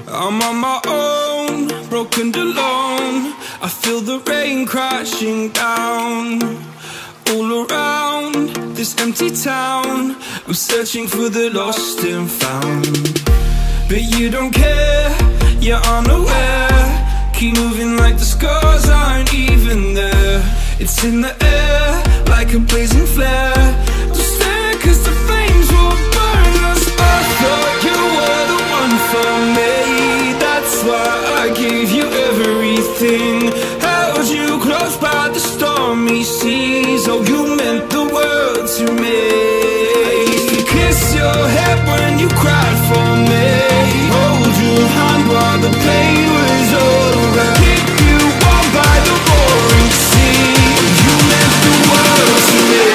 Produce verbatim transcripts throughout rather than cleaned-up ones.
I'm on my own, broken and alone. I feel the rain crashing down all around this empty town. I'm searching for the lost and found, but you don't care, you're unaware. Keep moving like the scars aren't even there. It's in the air like a blazing flare. Don't stare cause the flames will burn us. I thought you were the one for me, that's why I gave you everything. Held you close by the stormy seas. Oh, you meant the world to me. I used to kiss your head when you cried for me, hold your hand while the pain was over, keep you warm by the roaring sea. You meant the world to me.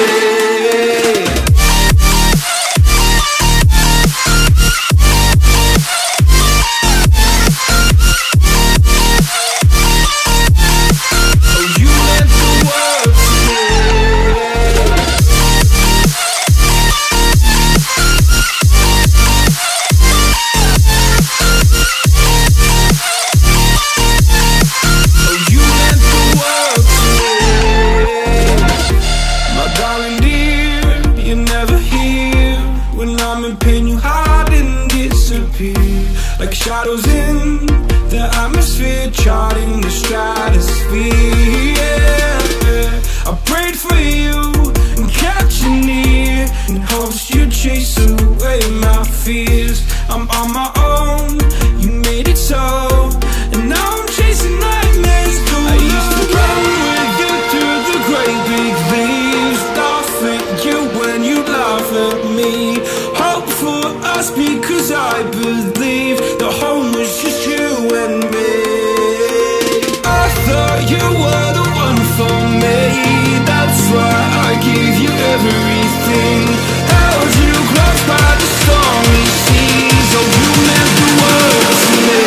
Like shadows in the atmosphere, charting the stratosphere. Yeah. I prayed for you and kept you near in hopes you'd chase away my fears. I'm on my own, you made it so, and now I'm chasing nightmares too. I used to run with you through the great big leaves, laugh at you when you laugh at me, hope for us because I believe the home was just you and me. I thought you were the one for me, that's why I gave you everything. Held you close by the stormy seas. Oh, you meant the world to me.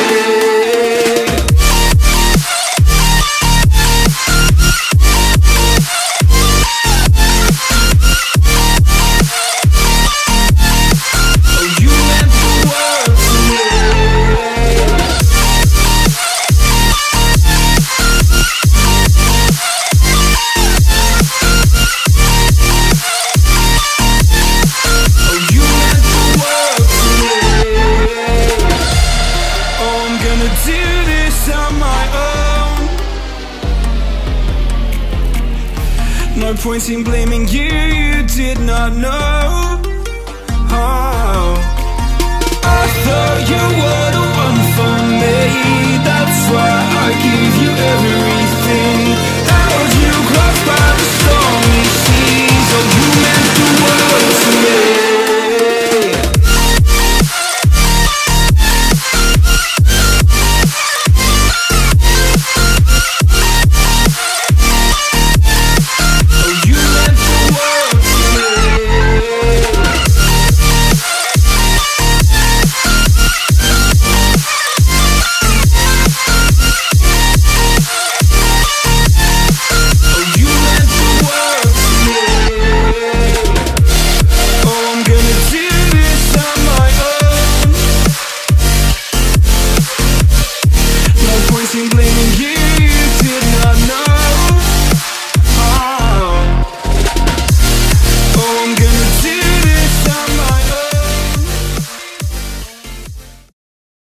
No point in blaming you, you did not know. Oh, I thought you would